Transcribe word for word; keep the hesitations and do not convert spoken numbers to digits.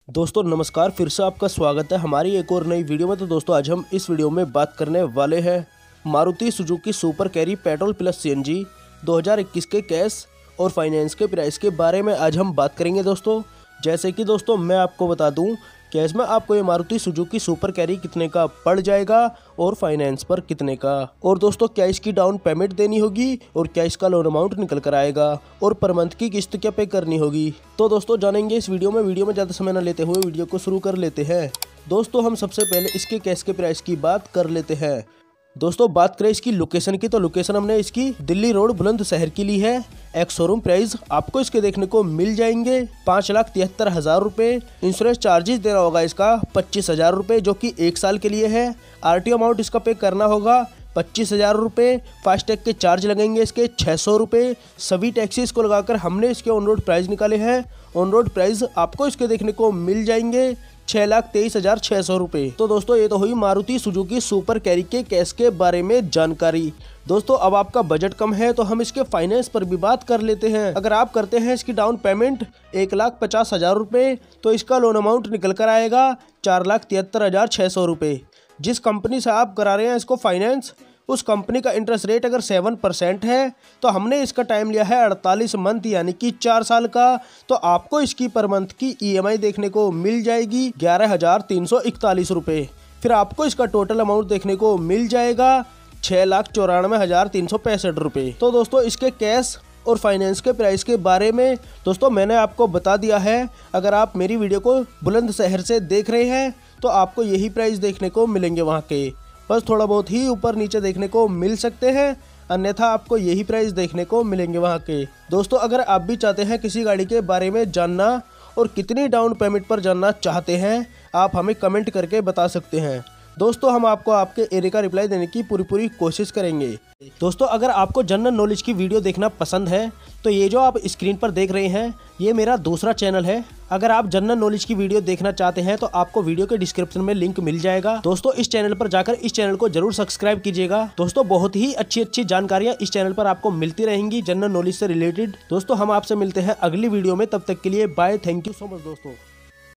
दोस्तों नमस्कार, फिर से आपका स्वागत है हमारी एक और नई वीडियो में। तो दोस्तों आज हम इस वीडियो में बात करने वाले हैं Maruti Suzuki super carry petrol plus CNG दो हज़ार इक्कीस के कैश और फाइनेंस के प्राइस के बारे में आज हम बात करेंगे। दोस्तों जैसे कि दोस्तों मैं आपको बता दूं, कैश में आपको ये मारुति सुजुकी सुपर कैरी कितने का पड़ जाएगा और फाइनेंस पर कितने का, और दोस्तों क्या इसकी डाउन पेमेंट देनी होगी और क्या इसका लोन अमाउंट निकल कर आएगा और पर मंथ की किस्त क्या पे करनी होगी। तो दोस्तों जानेंगे इस वीडियो में। वीडियो में ज़्यादा समय न लेते हुए वीडियो को शुरू कर लेते हैं। दोस्तों हम सबसे पहले इसके कैश के प्राइस की बात कर लेते हैं। दोस्तों बात करें इसकी लोकेशन की, तो लोकेशन हमने इसकी दिल्ली रोड बुलंदशहर की ली है। एक शोरूम प्राइस आपको इसके देखने को मिल जाएंगे पाँच लाख तिहत्तर हजार रुपये। इंश्योरेंस चार्जेस देना होगा इसका पच्चीस हजार रुपये, जो कि एक साल के लिए है। आरटीओ अमाउंट इसका पे करना होगा पच्चीस हजार रुपये। फास्टैग के चार्ज लगेंगे इसके छः सौ रुपये। सभी टैक्सीज को लगाकर हमने इसके ऑन रोड प्राइस निकाले हैं। ऑन रोड प्राइस आपको इसके देखने को मिल जाएंगे छः लाख तेईस हजार छः सौ रुपये। तो दोस्तों ये तो हुई मारुति सुजुकी सुपर कैरी के कैश के बारे में जानकारी। दोस्तों अब आपका बजट कम है तो हम इसके फाइनेंस पर भी बात कर लेते हैं। अगर आप करते हैं इसकी डाउन पेमेंट एक लाख पचास हजार रुपये, तो इसका लोन अमाउंट निकल कर आएगा चार लाख तिहत्तर हजार छः सौ रुपये। जिस कंपनी से आप करा रहे हैं इसको फाइनेंस, उस कंपनी का इंटरेस्ट रेट अगर सेवन परसेंट है तो हमने इसका टाइम लिया है अड़तालीस मंथ यानी कि चार साल का। तो आपको इसकी पर मंथ की ईएमआई देखने को मिल जाएगी ग्यारह हजार तीन सौ इकतालीस रुपये। फिर आपको इसका टोटल अमाउंट देखने को मिल जाएगा छः लाख चौरानवे हजार तीन सौ पैंसठ रुपये। तो दोस्तों इसके कैश और फाइनेंस के प्राइस के बारे में दोस्तों मैंने आपको बता दिया है। अगर आप मेरी वीडियो को बुलंदशहर से देख रहे हैं तो आपको यही प्राइस देखने को मिलेंगे वहाँ के, बस थोड़ा बहुत ही ऊपर नीचे देखने को मिल सकते हैं, अन्यथा आपको यही प्राइस देखने को मिलेंगे वहाँ के। दोस्तों अगर आप भी चाहते हैं किसी गाड़ी के बारे में जानना और कितनी डाउन पेमेंट पर जानना चाहते हैं, आप हमें कमेंट करके बता सकते हैं। दोस्तों हम आपको आपके एरिया का रिप्लाई देने की पूरी पूरी कोशिश करेंगे। दोस्तों अगर आपको जनरल नॉलेज की वीडियो देखना पसंद है तो ये जो आप स्क्रीन पर देख रहे हैं ये मेरा दूसरा चैनल है। अगर आप जनरल नॉलेज की वीडियो देखना चाहते हैं तो आपको वीडियो के डिस्क्रिप्शन में लिंक मिल जाएगा। दोस्तों इस चैनल पर जाकर इस चैनल को जरूर सब्सक्राइब कीजिएगा। दोस्तों बहुत ही अच्छी अच्छी जानकारियां इस चैनल पर आपको मिलती रहेंगी जनरल नॉलेज से रिलेटेड। दोस्तों हम आपसे मिलते हैं अगली वीडियो में, तब तक के लिए bye. Thank you so much दोस्तों।